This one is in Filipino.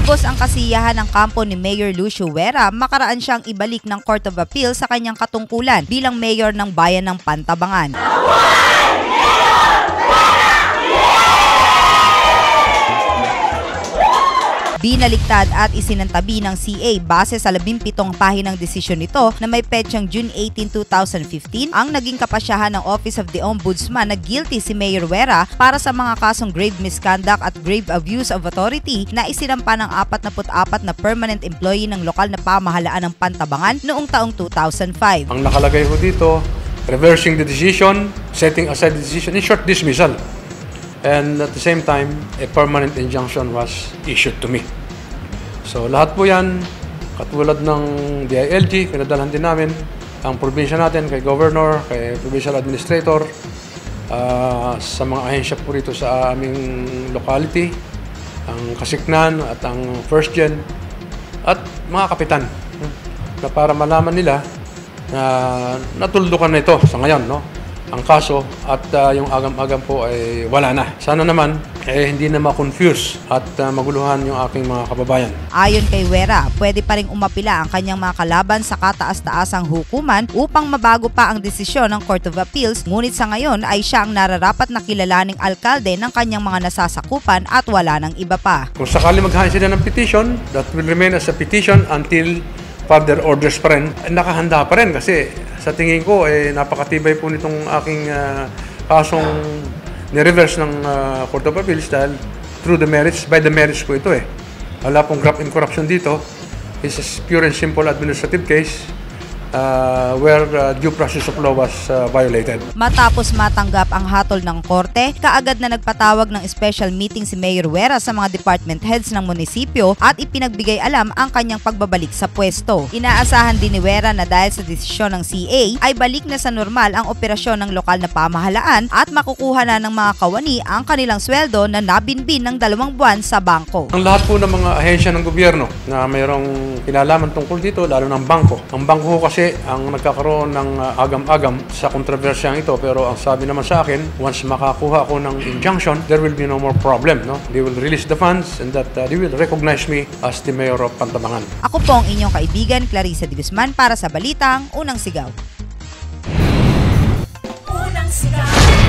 Lubos ang kasiyahan ng kampo ni Mayor Lucio Vera makaraan siyang ibalik ng Court of Appeal sa kanyang katungkulan bilang mayor ng bayan ng Pantabangan. Binaliktad at isinantabi ng CA base sa 17 pahinang desisyon nito na may petsang June 18, 2015 ang naging kapasyahan ng Office of the Ombudsman na guilty si Mayor Vera para sa mga kasong grave misconduct at grave abuse of authority na isinampa ng 44 na permanent employee ng lokal na pamahalaan ng Pantabangan noong taong 2005. Ang nakalagay ho dito, reversing the decision, setting aside the decision, in short, dismissal. And at the same time, a permanent injunction was issued to me. So lahat po yan, katulad ng DILG, pinadalhan din namin ang probinsya natin kay Governor, kay Provincial Administrator, sa mga ahensya po rito sa aming locality, ang Kasiknan at ang First Gen, at mga kapitan, na para malaman nila na natuldukan na ito sa ngayon, no? Ang kaso at yung agam-agam po ay wala na. Sana naman hindi na ma-confuse at maguluhan yung aking mga kababayan. Ayon kay Vera, pwede pa ring umapila ang kanyang mga kalaban sa kataas-taasang hukuman upang mabago pa ang desisyon ng Court of Appeals, ngunit sa ngayon ay siya ang nararapat na kilalaning alkalde ng kanyang mga nasasakupan at wala ng iba pa. Kung sakali maghain sila ng petition, that will remain as a petition until further orders pa rin. Nakahanda pa rin kasi sa tingin ko, napakatibay po nitong aking kasong ni-reverse ng Court of Appeals dahil through the merits, by the merits po ito Wala pong graft and corruption dito. It's a pure and simple administrative case where due process of law was violated. Matapos matanggap ang hatol ng korte, kaagad na nagpatawag ng special meeting si Mayor Vera sa mga department heads ng munisipyo at ipinagbigay alam ang kanyang pagbabalik sa pwesto. Inaasahan din ni Vera na dahil sa desisyon ng CA ay balik na sa normal ang operasyon ng lokal na pamahalaan at makukuha na ng mga kawani ang kanilang sweldo na nabinbin ng 2 buwan sa bangko. Ang lahat po ng mga ahensya ng gobyerno na mayroong kinalaman tungkol dito, lalo ng bangko. Ang bangko kasi ang nagkakaroon ng agam-agam sa kontrobersyang ito, pero ang sabi naman sa akin, once makakuha ako ng injunction, there will be no more problem. No? They will release the funds and that they will recognize me as the mayor of Pantabangan. Ako po ang inyong kaibigan, Clarissa de Guzman, para sa Balitang Unang Sigaw.